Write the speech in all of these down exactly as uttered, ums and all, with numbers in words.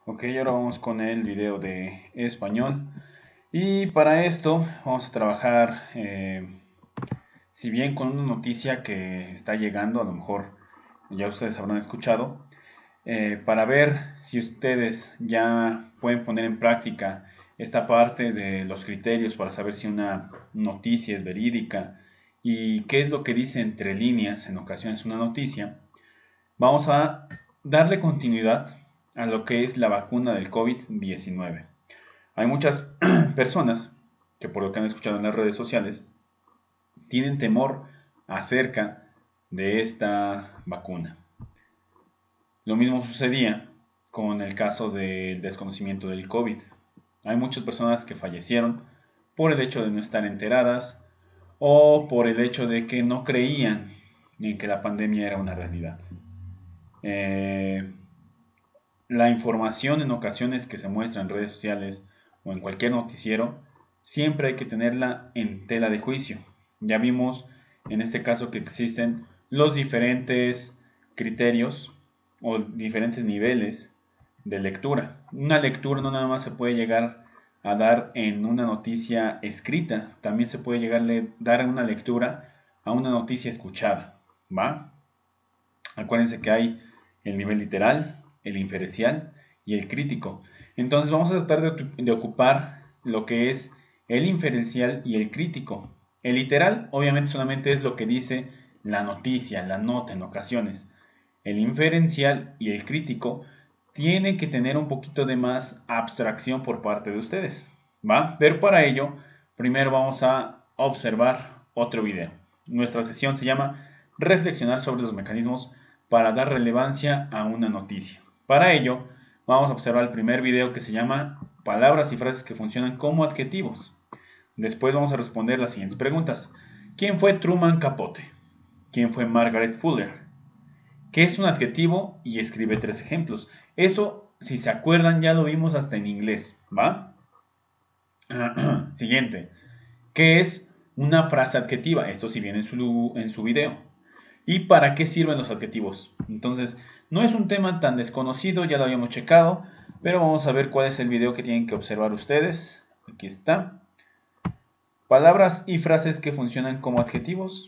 Ok, ahora vamos con el video de español. Y para esto vamos a trabajar, eh, si bien con una noticia que está llegando, a lo mejor ya ustedes habrán escuchado, eh, para ver si ustedes ya pueden poner en práctica esta parte de los criterios para saber si una noticia es verídica y qué es lo que dice entre líneas en ocasiones una noticia. Vamos a darle continuidad a lo que es la vacuna del COVID diecinueve. Hay muchas personas que, por lo que han escuchado en las redes sociales, tienen temor acerca de esta vacuna. Lo mismo sucedía con el caso del desconocimiento del COVID. Hay muchas personas que fallecieron por el hecho de no estar enteradas o por el hecho de que no creían en que la pandemia era una realidad. Eh, la información en ocasiones que se muestra en redes sociales o en cualquier noticiero, siempre hay que tenerla en tela de juicio. Ya vimos en este caso que existen los diferentes criterios o diferentes niveles de lectura. Una lectura no nada más se puede llegar a dar en una noticia escrita, también se puede llegar a dar una lectura a una noticia escuchada, ¿va? Acuérdense que hay el nivel literal, el inferencial y el crítico. Entonces vamos a tratar de, de ocupar lo que es el inferencial y el crítico. El literal obviamente solamente es lo que dice la noticia, la nota en ocasiones. El inferencial y el crítico tiene que tener un poquito de más abstracción por parte de ustedes, ¿va? Pero para ello, primero vamos a observar otro video. Nuestra sesión se llama Reflexionar sobre los mecanismos para dar relevancia a una noticia. Para ello, vamos a observar el primer video que se llama Palabras y frases que funcionan como adjetivos. Después vamos a responder las siguientes preguntas. ¿Quién fue Truman Capote? ¿Quién fue Margaret Fuller? ¿Qué es un adjetivo? Y escribe tres ejemplos. Eso, si se acuerdan, ya lo vimos hasta en inglés, ¿va? Siguiente. ¿Qué es una frase adjetiva? Esto sí viene en su, en su video. ¿Y para qué sirven los adjetivos? Entonces, no es un tema tan desconocido, ya lo habíamos checado, pero vamos a ver cuál es el video que tienen que observar ustedes. Aquí está. Palabras y frases que funcionan como adjetivos.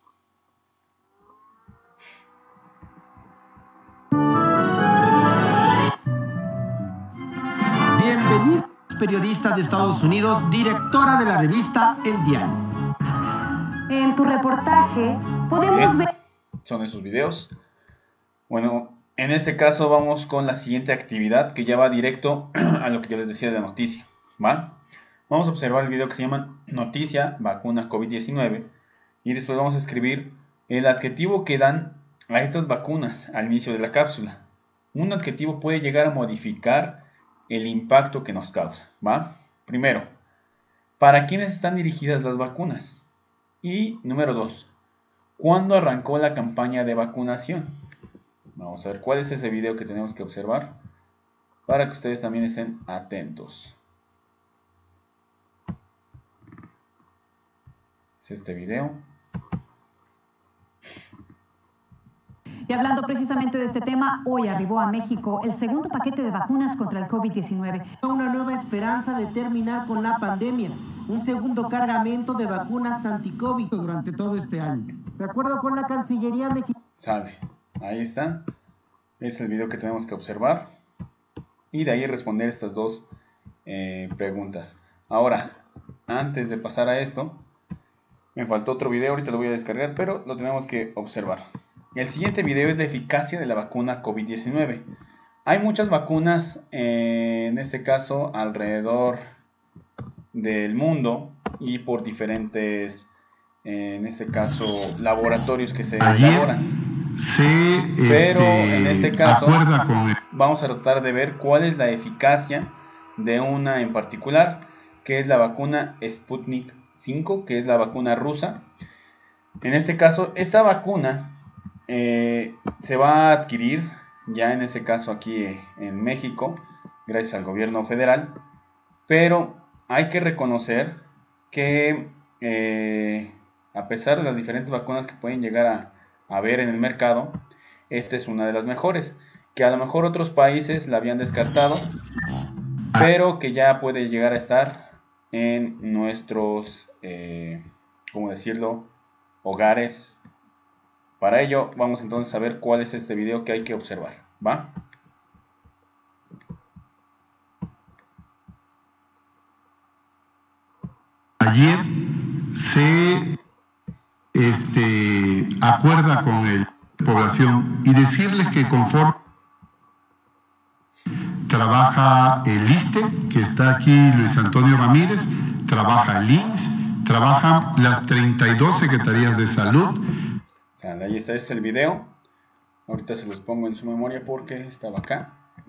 Bienvenidos, periodistas de Estados Unidos, directora de la revista El Diario. En tu reportaje podemos ver... Son esos videos. Bueno, en este caso vamos con la siguiente actividad que ya va directo a lo que yo les decía de la noticia, ¿va? Vamos a observar el video que se llama Noticia, vacuna COVID diecinueve y después vamos a escribir el adjetivo que dan a estas vacunas al inicio de la cápsula. Un adjetivo puede llegar a modificar el impacto que nos causa, ¿va? Primero, ¿para quiénes están dirigidas las vacunas? Y número dos, ¿cuándo arrancó la campaña de vacunación? Vamos a ver cuál es ese video que tenemos que observar para que ustedes también estén atentos. Es este video. Y hablando precisamente de este tema, hoy arribó a México el segundo paquete de vacunas contra el COVID diecinueve. Una nueva esperanza de terminar con la pandemia. Un segundo cargamento de vacunas anti-COVID durante todo este año. De acuerdo con la Cancillería mexicana. Sale. Ahí está. Es el video que tenemos que observar. Y de ahí responder estas dos eh, preguntas. Ahora, antes de pasar a esto, me faltó otro video, ahorita lo voy a descargar, pero lo tenemos que observar. El siguiente video es la eficacia de la vacuna COVID diecinueve. Hay muchas vacunas, eh, en este caso, alrededor del mundo y por diferentes, eh, en este caso, laboratorios que se elaboran. Se, Pero este, en este caso acuerda con el... vamos a tratar de ver cuál es la eficacia de una en particular, que es la vacuna Sputnik cinco, que es la vacuna rusa. En este caso, esta vacuna eh, se va a adquirir ya en este caso aquí en México, gracias al gobierno federal, pero hay que reconocer que eh, a pesar de las diferentes vacunas que pueden llegar a haber en el mercado, esta es una de las mejores. que a lo mejor otros países la habían descartado, pero que ya puede llegar a estar en nuestros, eh, ¿cómo decirlo?, hogares. Para ello vamos entonces a ver cuál es este video que hay que observar, ¿va? Ayer se este, acuerda con la población y decirles que conforme trabaja el ISSSTE, que está aquí Luis Antonio Ramírez, trabaja el I M S S, trabajan las treinta y dos secretarías de salud. O sea, ahí está, este es el video. Ahorita se los pongo en su memoria porque estaba acá.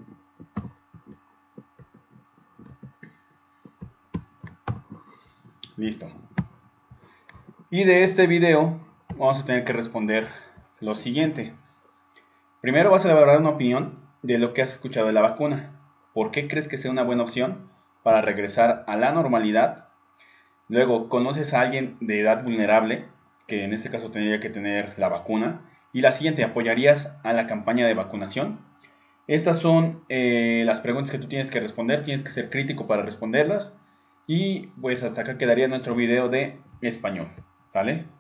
Listo. Y de este video vamos a tener que responder lo siguiente. Primero vas a elaborar una opinión de lo que has escuchado de la vacuna. ¿Por qué crees que sea una buena opción para regresar a la normalidad? Luego, ¿conoces a alguien de edad vulnerable que en este caso tendría que tener la vacuna? Y la siguiente, ¿apoyarías a la campaña de vacunación? Estas son eh, las preguntas que tú tienes que responder. Tienes que ser crítico para responderlas. Y pues hasta acá quedaría nuestro video de español, ¿vale?